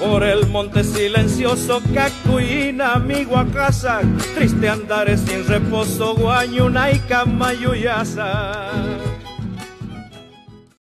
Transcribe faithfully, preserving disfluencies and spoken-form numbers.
Por el monte silencioso, Cacuina, mi Guacasa, triste andares sin reposo, Guañuna y Camayuyasa.